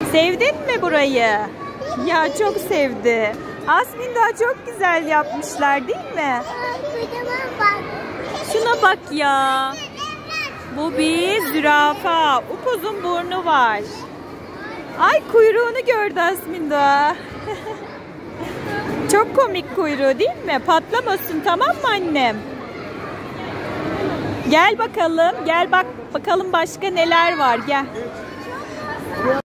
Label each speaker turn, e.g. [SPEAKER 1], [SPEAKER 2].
[SPEAKER 1] Sevdin mi burayı? Ya çok sevdi. Asmin daha çok güzel yapmışlar değil mi? Şuna bak ya. Bu bir zürafa. Upuzun burnu var. Ay kuyruğunu gördü Asmin Doğa. Çok komik kuyruğu değil mi? Patlamasın, tamam mı annem? Gel bakalım. Gel bak bakalım başka neler var. Gel.